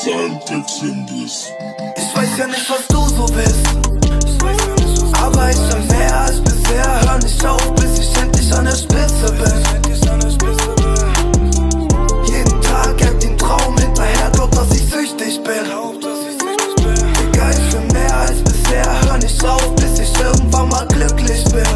Zahlentext bist. Ich weiß ja nicht, was du so bist, aber ich will mehr als bisher. Hör nicht auf, bis ich endlich an der Spitze bin. Jeden Tag jagt den Traum hinterher, glaub, dass ich süchtig bin. Egal, ich will mehr als bisher. Hör nicht auf, bis ich irgendwann mal glücklich bin.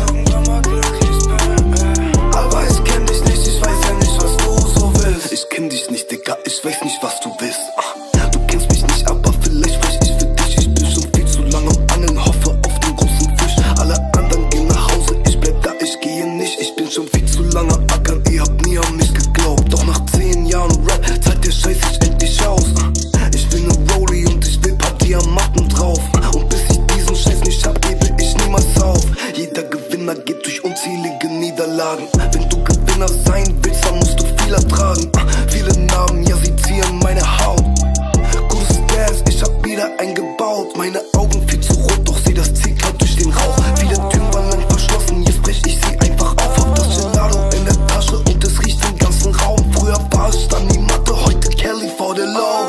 Aber ich kenn dich nicht, ich weiß ja nicht, was du so willst. Ich kenn dich nicht, Digga, ich weiß nicht, was du bist. Du kennst mich nicht, aber vielleicht sprech ich für dich. Ich bin schon viel zu lange am Angeln, hoffe auf den großen Fisch. Alle anderen gehen nach Hause, ich bleib da, ich gehe nicht. Ich bin schon viel zu lange ackern, ihr habt nie an mich geglaubt. Doch nach 10 Jahren Rap zahlt der Scheiß sich endlich aus. Ich bin ne Rollie und ich will paar Diamanten drauf. Und bis ich diesen Scheiß nicht hab, gebe ich niemals auf. Jeder Gewinner geht durch unzählige Niederlagen. Wenn du Gewinner sein willst, dann musst du viel ertragen. Viele Narben, ja, sie ziehen meine Haut. Gutes Gas, ich hab wieder eingebaut. Meine Augen viel zu rot, doch seh das Ziel klar durch den Rauch. Viele Türen waren lang verschlossen, jetzt brech ich sie einfach auf. Hab das Gelato in der Tasche und es riecht den ganzen Raum. Früher war ich dann die Matte, heute Kelly for the Law.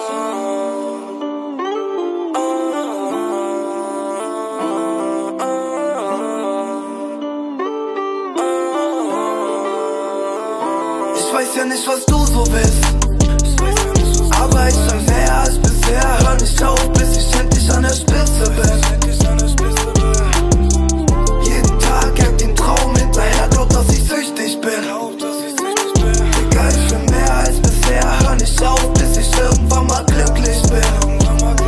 Ich weiß ja nicht, was du so bist, aber ich will mehr als bisher. Hör nicht auf, bis ich endlich an der Spitze bin. Jeden Tag jagt den Traum hinterher, glaub, dass ich süchtig bin. Egal, ich will mehr als bisher. Hör nicht auf, bis ich irgendwann mal glücklich bin.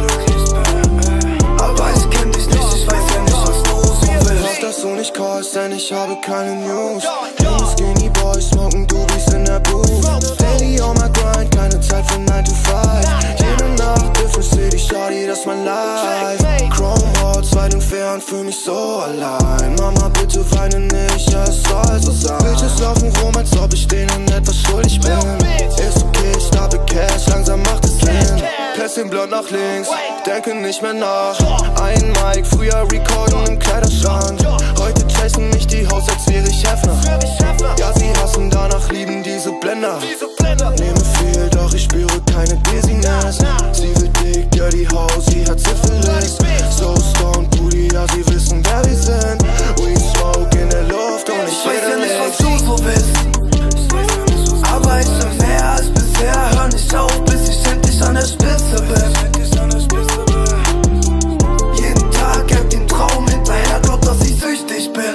Aber ich kenn dich nicht, ich weiß ja nicht, was du so willst. Glaub, dass du nicht callst, denn ich habe keine News. Jungs, Skinny Boys, smoken Dubis in der Booth. Daily on my grind, keine Zeit für 9 to 5. Jede Nacht, different city, shawty, das mein Life. Chrome Hearts, weit entfernt, fühl mich so allein. Mama, bitte weine nicht, ja, es soll so sein. Bitches laufen rum, als ob ich denen etwas schuldig bin. Ist okay, ich stapel Cash, langsam macht es Sinn. Pass den Blood nach links, denke nicht mehr nach. Ein Mic, früher recorden im Kleiderschrank. Heute chasen mich die Haus, als wäre ich Hefner. Ja, sie hassen, danach lieben diese Blender. Nehme viel, doch ich spüre keine Dizziness. Sie will dick, dirty House, sie hat Syphilis. So stoned, Booty, ja, sie wissen, wer wir sind. Weed Smoke in der Luft und ich weiß ja nicht, was du so bist, aber ich will mehr als bisher. Hör nicht auf, bis ich endlich an der Spitze bin. Jeden Tag jagt den Traum hinterher, glaub, dass ich süchtig bin.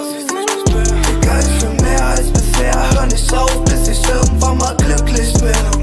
Egal, ich will mehr als bisher. Hör nicht auf, bis ich irgendwann mal glücklich bin.